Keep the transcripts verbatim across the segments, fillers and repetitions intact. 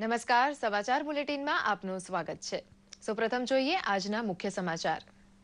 નમસ્કાર, સમાચાર બુલેટિનમાં આપનું સ્વાગત છે। સૌપ્રથમ જોઈએ આજના મુખ્ય સમાચાર।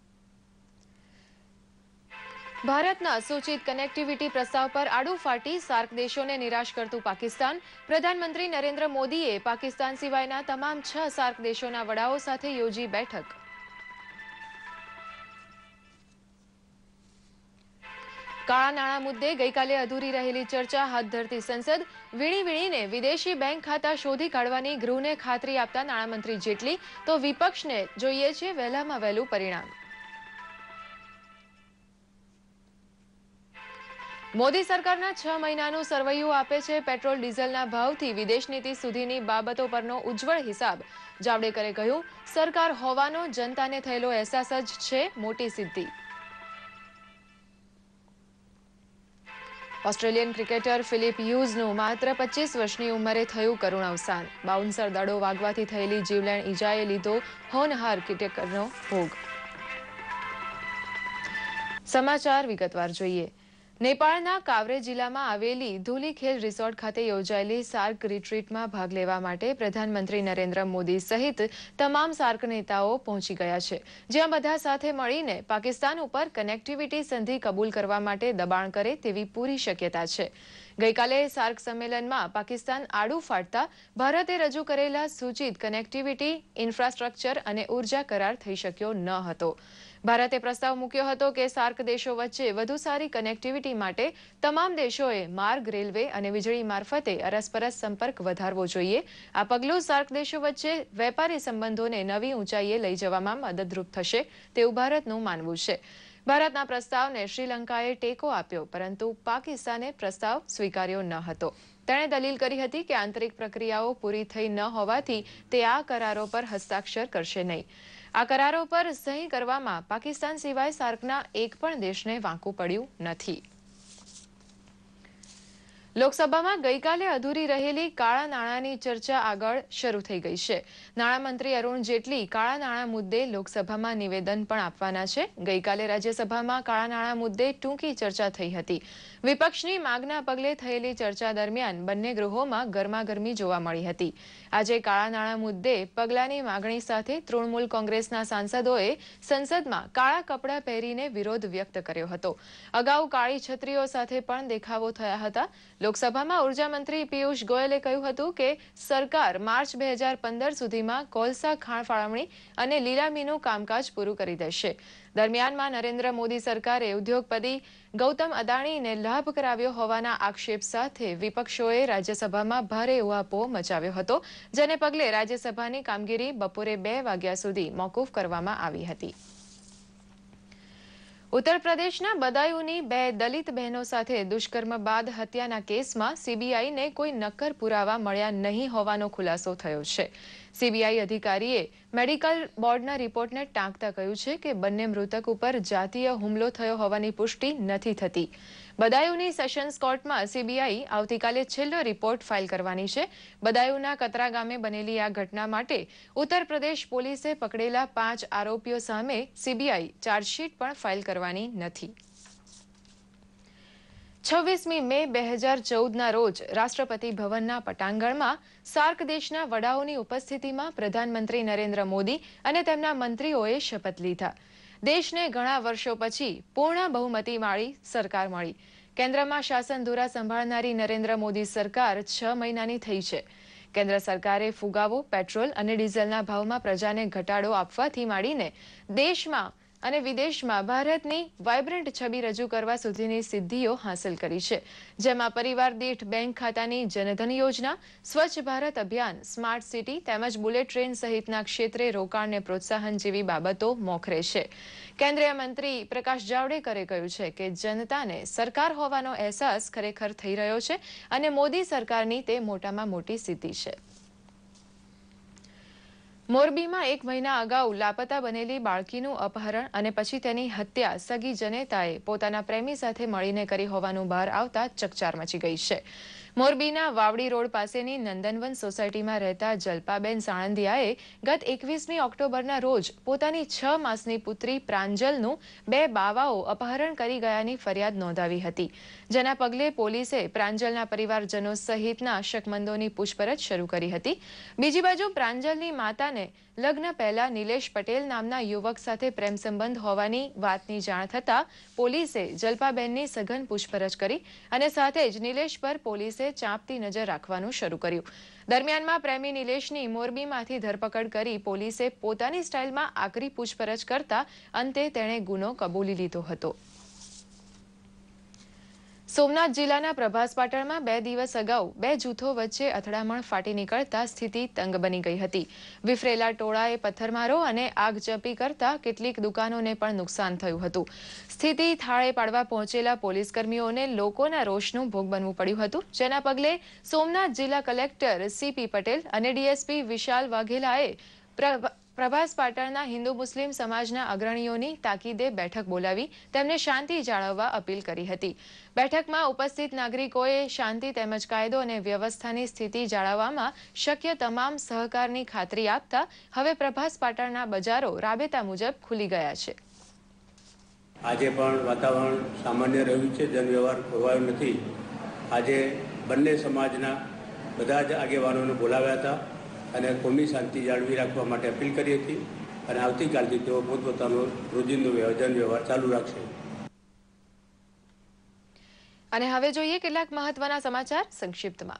ભારતના સૂચિત કનેક્ટિવિટી પ્રસ્તાવ પર આડુ ફાટી સાર્ક દેશોને નિરાશ કરતું પાકિસ્તાન। પ્રધાનમંત્રી નરેન્દ્ર મોદીએ પાકિસ્તાન સિવાયના તમામ છ સાર્ક દેશોના વડાઓ સાથે યોજી બેઠક। કાળા નાણાં મુદ્દે ગઈકાલે અધૂરી રહેલી ચર્ચા હાથ ધરતી સંસદ। વીણી વીણીને વિદેશી બેંક ખાતા શોધી કાઢવાની ગૃહને ખાતરી આપતા નાણામંત્રી જેટલી તો વિપક્ષને જોઈએ છે વહેલામાં વહેલું પરિણામ। મોદી સરકારના છ મહિનાનું સરવૈયું આપે છે પેટ્રોલ ડીઝલના ભાવથી વિદેશ નીતિ સુધીની બાબતો પરનો ઉજ્જવળ હિસાબ। જાવડેકરે કહ્યું, સરકાર હોવાનો જનતાને થયેલો અહેસાસ જ છે મોટી સિદ્ધિ। ઓસ્ટ્રેલિયન ક્રિકેટર ફિલિપ હ્યુઝનું માત્ર પચીસ વર્ષની ઉંમરે થયું કરુણ અવસાન। બાઉન્સર દડો વાગવાથી થયેલી જીવલેણ ઈજાએ લીધો હોનહાર ક્રિકેટરનો ભોગ। સમાચાર વિગતવાર જોઈએ। નેપાળના કાવરે જિલ્લામાં આવેલી ધુલીખેલ રિસોર્ટ ખાતે યોજાયેલી સાર્ક રિટ્રીટમાં ભાગ લેવા માટે પ્રધાનમંત્રી નરેન્દ્ર મોદી સહિત તમામ સાર્ક નેતાઓ પહોંચી ગયા છે, જ્યાં બધા સાથે મળીને પાકિસ્તાન ઉપર કનેક્ટિવિટી સંધિ કબૂલ કરવા માટે દબાણ કરે તેવી પૂરી શક્યતા છે। ગઈકાલે સાર્ક સંમેલનમાં પાકિસ્તાન આડુ ફાટતા ભારતે રજૂ કરેલા સૂચિત કનેક્ટિવિટી, ઇન્ફ્રાસ્ટ્રક્ચર અને ઉર્જા કરાર થઈ શક્યો ન હતો। ભારતે પ્રસ્તાવ મૂક્યો હતો કે સાર્ક દેશો વચ્ચે વધુ સારી કનેક્ટિવિટી માટે તમામ દેશોએ માર્ગ, રેલવે અને વીજળી મારફતે અરસપરસ સંપર્ક વધારવો જોઈએ। આ પગલું સાર્ક દેશો વચ્ચે વેપારી સંબંધોને નવી ઊંચાઈએ લઈ જવામાં મદદરૂપ થશે તેવું ભારતનું માનવું છે। ભારતના પ્રસ્તાવને શ્રીલંકાએ ટેકો આપ્યો, પરંતુ પાકિસ્તાને પ્રસ્તાવ સ્વીકાર્યો ન હતો। તેણે દલીલ કરી હતી કે આંતરિક પ્રક્રિયાઓ પૂરી થઈ ન હોવાથી તે આ કરારો પર હસ્તાક્ષર કરશે નહીં। આ કરારો પર સહી કરવામાં પાકિસ્તાન સિવાય સાર્કના એક પણ દેશને વાંકું પડ્યું નથી। લોકસભામાં ગઈકાલે અધૂરી રહેલી કાળા નાણાંની ચર્ચા આગળ શરૂ થઈ ગઈ છે। નાણામંત્રી અરુણ જેટલી કાળા નાણાં મુદ્દે લોકસભામાં નિવેદન પણ આપવાના છે। ગઈકાલે રાજ્યસભામાં કાળા નાણાં મુદ્દે ટૂંકી ચર્ચા થઈ હતી। વિપક્ષની માંગના પગલે થયેલી ચર્ચા દરમિયાન બંને ગૃહોમાં ગરમાગરમી જોવા મળી હતી। આજે કાળા નાણાં મુદ્દે પગલાંની માગણી સાથે તૃણમૂલ કોંગ્રેસના સાંસદોએ સંસદમાં કાળા કપડાં પહેરીને વિરોધ વ્યક્ત કર્યો હતો। અગાઉ કાળી છત્રીઓ સાથે પણ દેખાવો થયા હતા। લોકસભામાં ઉર્જા મંત્રી પિયુષ ગોયલે કહ્યું હતું કે સરકાર માર્ચ બે હજાર પંદર સુધીમાં કોલસા ખાણ ફાળવણી અને લીલામીનું કામકાજ પૂરું કરી દેશે। દરમિયાનમાં નરેન્દ્ર મોદી સરકારે ઉદ્યોગપતિ ગૌતમ અદાણીને લાભ કરાવ્યો હોવાના આક્ષેપ સાથે વિપક્ષોએ રાજ્યસભામાં ભારે ઉહાપોહ મચાવ્યો હતો, જેને પગલે રાજ્યસભાની કામગીરી બપોરે બે વાગ્યા સુધી મોકૂફ કરવામાં આવી હતી। ઉત્તર પ્રદેશના બદાયુની બે દલિત બહેનો સાથે દુષ્કર્મ બાદ હત્યાના કેસમાં સીબીઆઈને કોઈ નક્કર પુરાવા મળ્યા નહીં હોવાનો ખુલાસો થયો છે। સીબીઆઈ અધિકારીએ મેડિકલ બોર્ડના રિપોર્ટને ટાંકતા કહ્યું છે કે બંને મૃતક ઉપર જાતીય હુમલો થયો હોવાની પુષ્ટિ નથી થતી। બદાયુની સેશન્સ કોર્ટમાં સીબીઆઈ આવતીકાલે છેલ્લો રિપોર્ટ ફાઇલ કરવાની છે। બદાયુના કતરા ગામે બનેલી આ ઘટના માટે ઉત્તર પ્રદેશ પોલીસે પકડેલા પાંચ આરોપીઓ સામે સીબીઆઈ ચાર્જશીટ પણ ફાઇલ કરવાની નથી। છવ્વીસમી મે બે હજાર ચૌદના રોજ રાષ્ટ્રપતિ ભવનના પટાંગણમાં સાર્ક દેશના વડાઓની ઉપસ્થિતિમાં પ્રધાનમંત્રી નરેન્દ્ર મોદી અને તેમના મંત્રીઓએ શપથ લીધા। દેશને ઘણા વર્ષો પછી પૂર્ણ બહુમતીવાળી સરકાર મળી। કેન્દ્રમાં શાસન ધુરા સંભાળનારી નરેન્દ્ર મોદી સરકાર છ મહિનાની થઈ છે। કેન્દ્ર સરકારે ફુગાવો, પેટ્રોલ અને ડીઝલના ભાવમાં પ્રજાને ઘટાડો આપવાથી માંડીને દેશમાં અને વિદેશમાં ભારતની વાઇબ્રન્ટ છબી રજૂ કરવા સુધીની સિદ્ધિઓ હાંસલ કરી છે, જેમાં પરિવાર દીઠ બેંક ખાતાની જનધન યોજના, સ્વચ્છ ભારત અભિયાન, સ્માર્ટ સિટી તેમજ બુલેટ ટ્રેન સહિતના ક્ષેત્રે રોકાણને પ્રોત્સાહન જેવી બાબતો મોખરે છે। કેન્દ્રીય મંત્રી પ્રકાશ જાવડેકરે કહ્યું છે કે જનતાને સરકાર હોવાનો અહેસાસ ખરેખર થઈ રહ્યો છે અને મોદી સરકારની તે મોટામાં મોટી સિદ્ધિ છે। મોરબીમાં એક મહિના અગાઉ લાપતા બનેલી બાળકીનું અપહરણ અને પછી તેની હત્યા સગી જનેતાએ પોતાના પ્રેમી સાથે મળીને કરી હોવાનું બહાર આવતા ચકચાર મચી ગઈ છે। મોરબીના વાવડી રોડ પાસેની નંદનવન સોસાયટીમાં રહેતા જલ્પાબેન સાણંદિયાએ ગત એકવીસમી ઓક્ટોબરના રોજ પોતાની છ માસની પુત્રી પ્રાંજલનું બે બાવાઓ અપહરણ કરી ગયાની ફરિયાદ નોંધાવી હતી, જેના પગલે પોલીસે પ્રાંજલના પરિવારજનો સહિતના શકમંદોની પૂછપરછ શરૂ કરી હતી। બીજી બાજુ પ્રાંજલની માતાને લગ્ન પહેલા નિલેશ પટેલ નામના યુવક સાથે પ્રેમ સંબંધ હોવાની વાતની જાણ થતાં પોલીસે જલ્પાબેનની સઘન પૂછપરછ કરી અને સાથે જ નિલેશ પર પોલીસે ચાંપતી નજર રાખવાનું શરૂ કર્યું। દરમિયાનમાં પ્રેમી નિલેશની મોરબીમાંથી ધરપકડ કરી પોલીસે પોતાની સ્ટાઇલમાં આકરી પૂછપરછ કરતા અંતે તેણે ગુનો કબૂલી લીધો હતો। સોમનાથ જિલ્લાના પ્રભાસ પાટણમાં બે દિવસ અગાઉ બે જૂથો વચ્ચે અથડામણ ફાટી નીકળતા સ્થિતિ તંગ બની ગઈ હતી। વિફરેલા ટોળાએ પથ્થરમારો અને આગચંપી કરતા કેટલીક દુકાનોને પણ નુકસાન થયું હતું। સ્થિતિ થાળે પાડવા પહોંચેલા પોલીસ કર્મીઓને લોકોના રોષનું ભોગ બનવું પડ્યું હતું, જેના પગલે સોમનાથ જિલ્લા કલેક્ટર સીપી પટેલ અને ડીએસપી વિશાલ વાઘેલાએ પ્રભાસ પાટણના હિન્દુ મુસ્લિમ સમાજના અગ્રણીઓની તાકીદે બેઠક બોલાવી તેમને શાંતિ જાળવવા અપીલ કરી હતી। બેઠકમાં ઉપસ્થિત નાગરિકોએ શાંતિ તેમજ કાયદો અને વ્યવસ્થાની સ્થિતિ જાળવવામાં શક્ય તમામ સહકારની ખાતરી આપતા હવે પ્રભાસ પાટણના બજારો રાબેતા મુજબ ખુલી ગયા છે। આજે પણ વાતાવરણ સામાન્ય રહ્યું છે, જનવ્યવહાર ખોરવાયો નથી। આજે બંને સમાજના બધા જ આગેવાનોને બોલાવ્યા હતા અને કોમી શાંતિ જાળવી રાખવા માટે અપીલ કરી હતી અને આવતીકાલથી તેઓ પોતપોતાનો રોજિંદો જન વ્યવહાર ચાલુ રાખશે। અને હવે જોઈએ કેટલાક મહત્વના સમાચાર સંક્ષિપ્તમાં।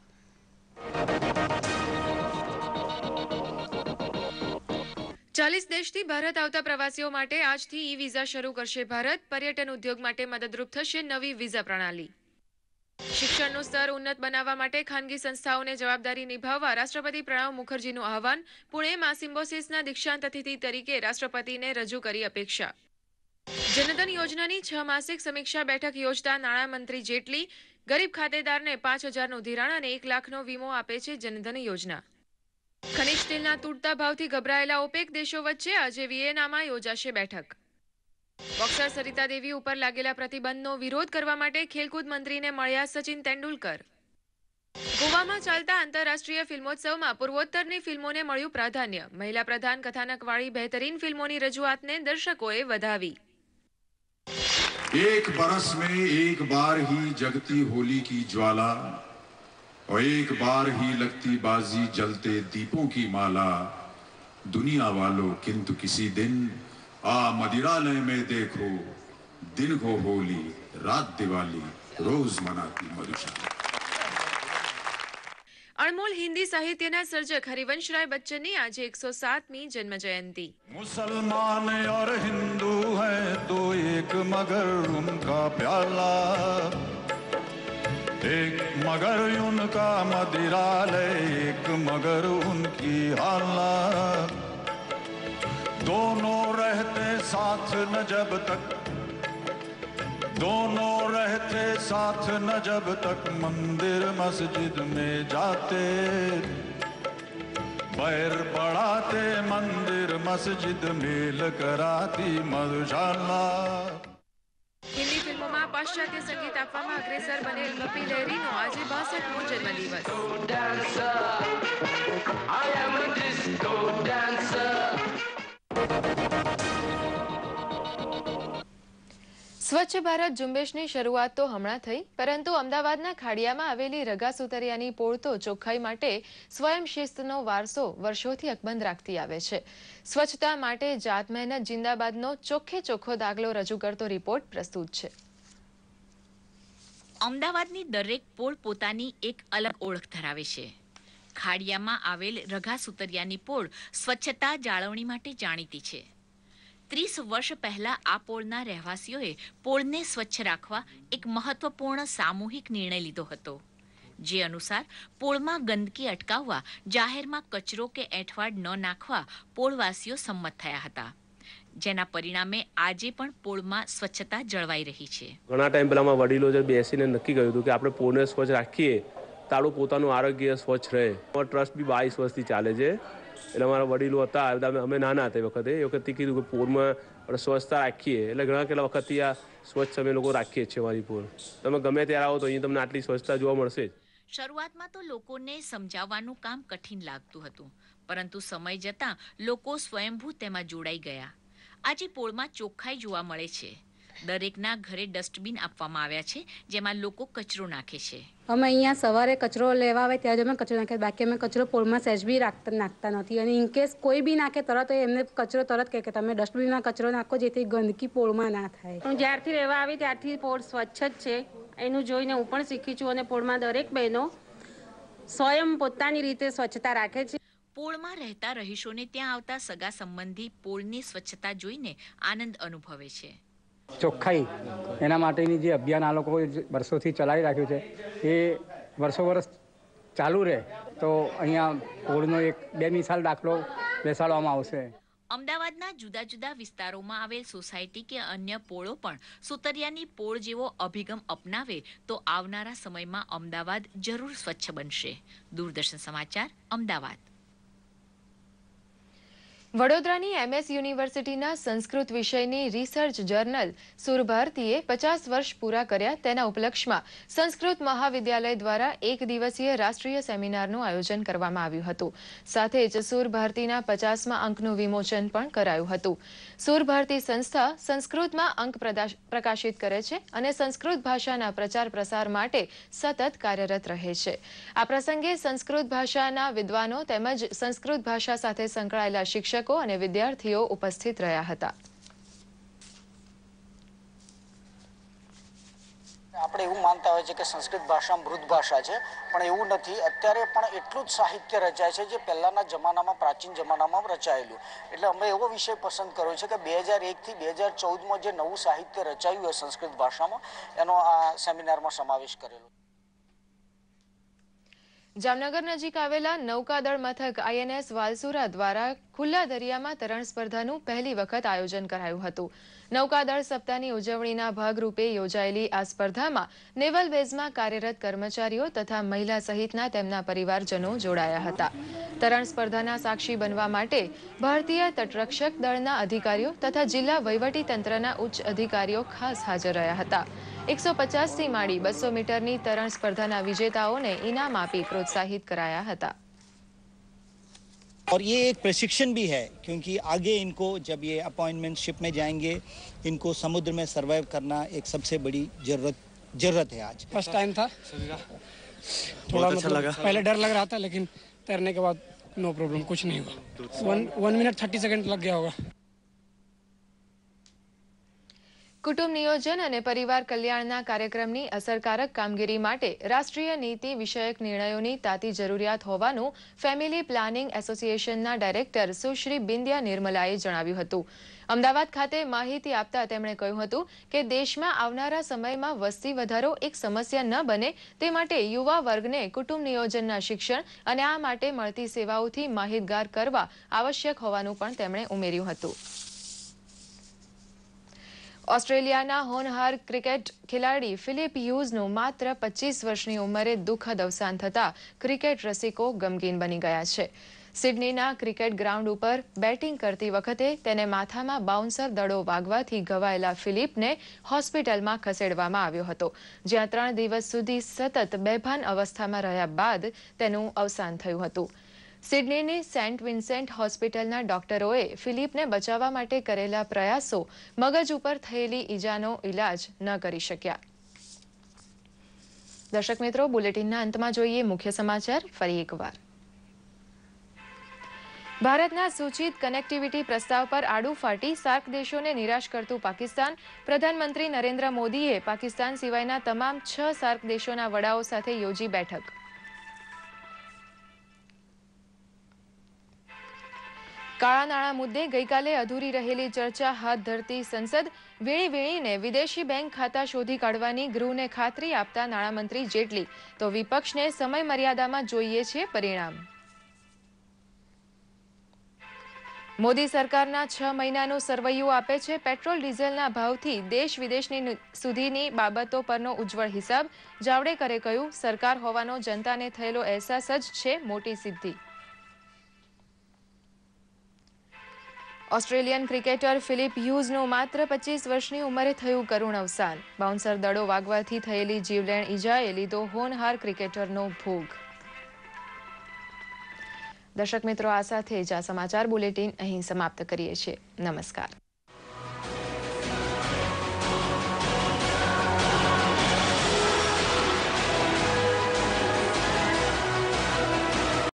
ચાલીસ દેશથી ભારત આવતા પ્રવાસીઓ માટે આજથી ઈ વિઝા શરૂ કરશે ભારત। પર્યટન ઉદ્યોગ માટે મદદરૂપ થશે નવી વિઝા પ્રણાલી। શિક્ષણનું સ્તર ઉન્નત બનાવવા માટે ખાનગી સંસ્થાઓને જવાબદારી નિભાવવા રાષ્ટ્રપતિ પ્રણવ મુખર્જીનું આહવાન। પુણેમાં સિમ્બોસિસના દીક્ષાંત અતિથિ તરીકે રાષ્ટ્રપતિને રજૂ કરી અપેક્ષા। જનધન યોજનાની છ માસિક સમીક્ષા બેઠક યોજતા નાણામંત્રી જેટલી ગરીબ ખાતેદારને પાંચ હજારનું ધિરાણ અને એક લાખનો વીમો આપે છે જનધન યોજના। ખનિજ તેલના તૂટતા ભાવથી ગભરાયેલા ઓપેક દેશો વચ્ચે આજે વિયેનામાં યોજાશે બેઠક। બોક્સર સરિતા દેવી ઉપર લાગેલા પ્રતિબંધનો વિરોધ કરવા માટે ખેલકૂદ મંત્રીને મળ્યા સચિન તેંડુલકર। ગોવામાં ચાલતા આંતરરાષ્ટ્રીય ફિલ્મોત્સવમાં પૂર્વોત્તરની ફિલ્મોને મળ્યું પ્રાધાન્ય। મહિલા પ્રધાન કથાનકવાળી બહેતરીન ફિલ્મોની રજૂઆતને દર્શકોએ વધાવી। एक बरस में एक बार ही जगती होली की ज्वाला और एक बार ही लगती बाजी जलते दीपों की माला। दुनिया वालों किंतु किसी दिन आ मदिरालय में देखो दिन को होली रात दिवाली रोज मनाती मधुशाला। अणमोल हिंदी साहित्यના સર્જક હરિવંશરાય બચ્ચનની આજે एक सौ सातवीं जन्म जयंती। मुसलमान और हिंदू है तो एक मगर उनका प्याला, एक मगर उनका मदिरालय एक मगर उनकी हाला। दोनों रहते साथ न जब तक दोनों रहते साथ न जब तक मंदिर मस्जिद में जाते, बैर बढ़ाते मंदिर मस्जिद मेल कराती मधुशाला। હિન્દી ફિલ્મોમાં પાશ્ચાત્ય સંગીત આપવામાં અગ્રેસર બનેલ કપિલ લહેરીનો આજે બાસઠમો જન્મદિવસ। સ્વચ્છ ભારત ઝુંબેશની શરૂઆત તો હમણાં થઈ, પરંતુ અમદાવાદના ખાડિયામાં આવેલી રગા સુતરિયાની પોળ તો ચોખ્ખાઈ માટે સ્વયં શિસ્તનો વારસો વર્ષોથી અકબંધ રાખતી આવે છે। સ્વચ્છતા માટે જાત મહેનત જિંદાબાદનો ચોખ્ખે ચોખ્ખો દાખલો રજૂ કરતો રિપોર્ટ પ્રસ્તુત છે। અમદાવાદની દરેક પોળ પોતાની એક અલગ ઓળખ ધરાવે છે। ખાડિયામાં આવેલ રગા સુતરિયાની પોળ સ્વચ્છતા જાળવણી માટે જાણીતી છે। ત્રીસ વર્ષ પહેલા આ પોળના રહેવાસીઓએ પોળને સ્વચ્છ રાખવા એક મહત્વપૂર્ણ સામૂહિક નિર્ણય લીધો હતો, જે અનુસાર પોળમાં ગંદકી અટકાવવા જાહેરમાં કચરો કે એંઠવાડ ન નાખવા પોળવાસીઓ સંમત થયા હતા, જેના પરિણામે આજે પણ પોળમાં સ્વચ્છતા જળવાઈ રહી છે। ઘણા ટાઈમ પહેલામાં વડીલો જે બેસીને નક્કી કર્યું હતું કે આપણે પોળને સ્વચ્છ રાખીએ તો આપણું પોતાનું આરોગ્ય સ્વચ્છ રહે। ટ્રસ્ટ બી બાવીસ વર્ષથી ચાલે છે, એટલે અમારા વડીલો હતા, અમે નાના હતા એ વખતે એ વખતે કીધું કે પોળમાં આપણે સ્વચ્છતા રાખીએ, એટલે ઘણા કેટલા વખતથી આ સ્વચ્છ અમે લોકો રાખીએ છીએ અમારી પોળ। તમે ગમે ત્યારે આવો તો અહીં તમને આટલી સ્વચ્છતા જોવા મળશે જ। શરૂઆતમાં તો લોકોને સમજાવવાનું કામ કઠિન લાગતું હતું, પરંતુ સમય જતાં લોકો સ્વયંભૂ તેમાં જોડાઈ ગયા. આજે પોળમાં ચોખ્ખાઈ જોવા મળે છે. દરેકના ઘરે ડસ્ટબિન આપવામાં આવ્યા છે, જેમાં લોકો કચરો નાખે છે. અમે અહીંયા સવારે કચરો લેવા આવે ત્યારે જ અમે કચરો નાખીએ, બાકી અમે કચરો પોળમાં સહેજ બી રાખતા નાખતા નથી. અને ઇનકેસ કોઈ બી નાખે તરત એમને કચરો તરત કહે કે તમે ડસ્ટબિનમાં કચરો નાખો, જેથી ગંદકી પોળમાં ના થાય. હું જ્યારથી રહેવા આવી ત્યારથી પોળ સ્વચ્છ જ છે. એનું જોઈને હું પણ શીખી છું અને પોળમાં દરેક બહેનો સ્વયં પોતાની રીતે સ્વચ્છતા રાખે છે. પોળમાં રહેતા રહીશોને ત્યાં આવતા સગા સંબંધી પોળની સ્વચ્છતા જોઈને આનંદ અનુભવે છે. ચોખ્ખાઈ એના માટેની જે અભિયાન આ લોકો વર્ષોથી ચલાવી રાખ્યું છે એ વર્ષો વર્ષ ચાલુ રહે તો અહીંયા પોળનો એક બે મિસાલ દાખલો બેસાડવામાં આવશે. અમદાવાદના જુદા જુદા વિસ્તારોમાં આવેલ સોસાયટી કે અન્ય પોળો પણ સુતરિયાની પોળ જેવો અભિગમ અપનાવે તો આવનારા સમયમાં અમદાવાદ જરૂર સ્વચ્છ બનશે. દૂરદર્શન સમાચાર, અમદાવાદ. વડોદરાની એમએસ યુનિવર્સિટીના સંસ્કૃત વિષયની રિસર્ચ જર્નલ સુરભારતીએ પચાસ વર્ષ પૂરા કર્યા. તેના ઉપલક્ષમાં સંસ્કૃત મહાવિદ્યાલય દ્વારા એક દિવસીય રાષ્ટ્રીય સેમિનારનું આયોજન કરવામાં આવ્યું હતું. સાથે જ સુરભારતીના પચાસમા અંકનું વિમોચન પણ કરાયું હતું. સુરભારતી સંસ્થા સંસ્કૃતમાં અંક પ્રકાશિત કરે છે અને સંસ્કૃત ભાષાના પ્રચાર પ્રસાર માટે સતત કાર્યરત રહે છે. આ પ્રસંગે સંસ્કૃત ભાષાના વિદ્વાનો તેમજ સંસ્કૃત ભાષા સાથે સંકળાયેલા શિક્ષકો અને વિદ્યાર્થીઓ ઉપસ્થિત રહ્યા હતા. આપણે એવું માનતા હોય છે કે સંસ્કૃત ભાષા મૃત ભાષા છે, પણ એવું નથી. અત્યારે પણ એટલું જ સાહિત્ય રચાય છે જે પહેલાના જમાનામાં પ્રાચીન જમાનામાં રચાયેલું. એટલે અમે એવો વિષય પસંદ કર્યો છે કે બે હજાર એક થી બે હજાર ચૌદમાં જે નવું સાહિત્ય રચાયું હોય સંસ્કૃત ભાષામાં એનો આ સેમિનારમાં સમાવેશ કરેલો. જામનગર નજીક આવેલા નૌકાદળ મથક આઈએનએસ વાલસુરા દ્વારા ખુલ્લા દરિયામાં તરણ સ્પર્ધાનું પહેલી વખત આયોજન કરાયું હતું. નૌકાદળ સપ્તાહની ઉજવણીના ભાગરૂપે યોજાયેલી આ સ્પર્ધામાં નેવલ બેઝમાં કાર્યરત કર્મચારીઓ તથા મહિલા સહિતના તેમના પરિવારજનો જોડાયા હતા. તરણ સ્પર્ધાના સાક્ષી બનવા માટે ભારતીય તટરક્ષક દળના અધિકારીઓ તથા જિલ્લા વહીવટી તંત્રના ઉચ્ચ અધિકારીઓ ખાસ હાજર રહ્યા હતા. એકસો પચાસ થી માંડી બસો મીટરની તરણ સ્पर्धा विजेताओं इनाम आपी प्रोत्साहित कराया था. और ये एक प्रशिक्षण भी है क्योंकि आगे इनको जब ये अपॉइंटमेंट शिप में जाएंगे इनको समुद्र में सर्वाइव करना एक सबसे बड़ी जरूरत जरूरत है. आज फर्स्ट टाइम था, थोड़ा अच्छा लगा. पहले डर लग रहा था लेकिन तैरने के बाद नो प्रॉब्लम, कुछ नहीं हुआ. One one minute thirty second लग गया होगा. કુટુંબ નિયોજન અને પરિવાર કલ્યાણના કાર્યક્રમની અસરકારક કામગીરી માટે રાષ્ટ્રીય નીતિ વિષયક નિર્ણયોની તાતી જરૂરિયાત હોવાનું ફેમિલી પ્લાનિંગ એસોસિએશનના ડાયરેક્ટર સુશ્રી બિંદ્યા નિર્મલાએ જણાવ્યું હતું. અમદાવાદ ખાતે માહિતી આપતા તેમણે કહ્યું હતું કે દેશમાં આવનારા સમયમાં વસ્તી વધારો એક સમસ્યા ન બને તે માટે યુવા વર્ગને કુટુંબ નિયોજનના શિક્ષણ અને આ માટે મળતી સેવાઓથી માહિતગાર કરવા આવશ્યક હોવાનું પણ તેમણે ઉમેર્યું હતું. ઓસ્ટ્રેલિયાના હોનહાર ક્રિકેટ ખેલાડી ફિલિપ હ્યુઝનું માત્ર પચીસ વર્ષની ઉંમરે દુઃખદ અવસાન થતા ક્રિકેટ રસિકો ગમગીન બની ગયા છે. સિડનીના ક્રિકેટ ગ્રાઉન્ડ ઉપર બેટિંગ કરતી વખતે તેને માથામાં બાઉન્સર દડો વાગવાથી ઘવાયેલા ફિલિપને હોસ્પિટલમાં ખસેડવામાં આવ્યો હતો, જ્યાં ત્રણ દિવસ સુધી સતત બેભાન અવસ્થામાં રહ્યા બાદ તેનું અવસાન થયું હતું. સિડનીની સેન્ટ વિન્સેન્ટ હોસ્પિટલના ડોક્ટરોએ ફિલિપને બચાવવા માટે કરેલા પ્રયાસો મગજ ઉપર થયેલી ઈજાનો ઇલાજ ન કરી શક્યા. દર્શક મિત્રો, બુલેટિનના અંતમાં જોઈએ મુખ્ય સમાચાર ફરી એકવાર. ભારતના સૂચિત કનેક્ટિવિટી પ્રસ્તાવ પર આડું ફાટી સાર્ક દેશોને નિરાશ કરતું પાકિસ્તાન. પ્રધાનમંત્રી નરેન્દ્ર મોદીએ પાકિસ્તાન સિવાયના તમામ છ સાર્ક દેશોના વડાઓ સાથે યોજી બેઠક. કાળા નાણાં મુદ્દે ગઈકાલે અધૂરી રહેલી ચર્ચા હાથ ધરતી સંસદ. વીણી વીણીને વિદેશી બેંક ખાતા શોધી કાઢવાની ગૃહને ખાતરી આપતા નાણામંત્રી જેટલી, તો વિપક્ષને સમય મર્યાદામાં જોઈએ છે પરિણામ. મોદી સરકારના છ મહિનાનું સરવૈયું આપે છે પેટ્રોલ ડીઝલના ભાવથી દેશ વિદેશની સુધીની બાબતો પરનો ઉજ્જવળ હિસાબ. જાવડેકરે કહ્યું, સરકાર હોવાનો જનતાને થયેલો અહેસાસ જ છે મોટી સિદ્ધિ. ઓસ્ટ્રેલિયન ક્રિકેટર ફિલિપ હ્યુઝનું માત્ર પચીસ વર્ષની ઉંમરે થયું કરુણ અવસાન. બાઉન્સર દડો વાગવાથી થયેલી જીવલેણ ઈજાએ લીધો હોનહાર ક્રિકેટરનો ભોગ. દર્શક મિત્રો, આ સાથે જ આ સમાચાર બુલેટિન અહીં સમાપ્ત કરીએ છીએ. નમસ્કાર.